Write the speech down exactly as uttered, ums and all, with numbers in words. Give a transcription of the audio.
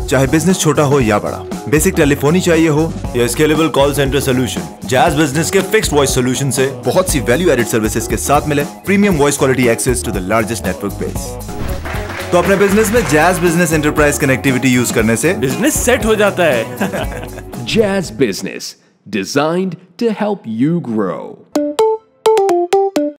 चाहे बिजनेस छोटा हो या बड़ा, बेसिक टेलीफोनी चाहिए हो या scalable call centre solution, Jazz business के फिक्स्ड वॉइस सोल्यूशन से बहुत सी वैल्यू एडेड सर्विसेज के साथ मिले premium voice quality access to the largest network base. तो अपने बिजनेस में Jazz business enterprise connectivity use करने से बिजनेस सेट हो जाता है। Jazz Business, designed to help you grow.